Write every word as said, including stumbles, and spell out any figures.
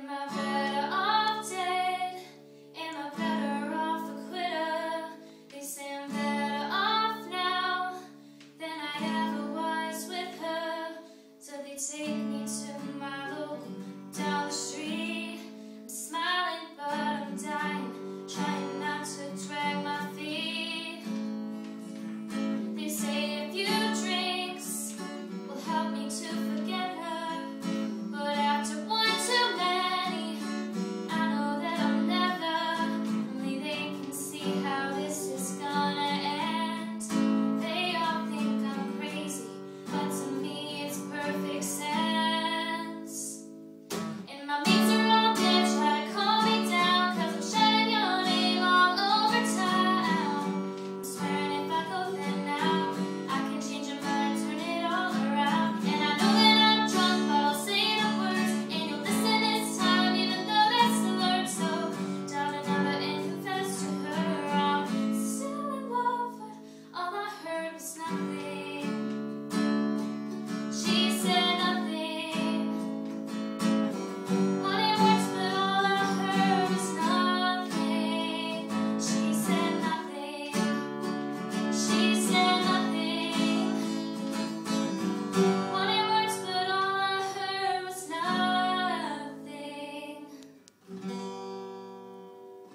Am I better off dead? Am I better off a quitter? They say I'm better off now than I ever was with her. So they take me to my local down the street. I'm smiling but I'm dying, trying not to drag my feet. They say a few drinks will help me to forget her, but after one too many, I know that I'll never. Only they can see how this is gonna end. They all think I'm crazy, but to me it's perfect sense. And my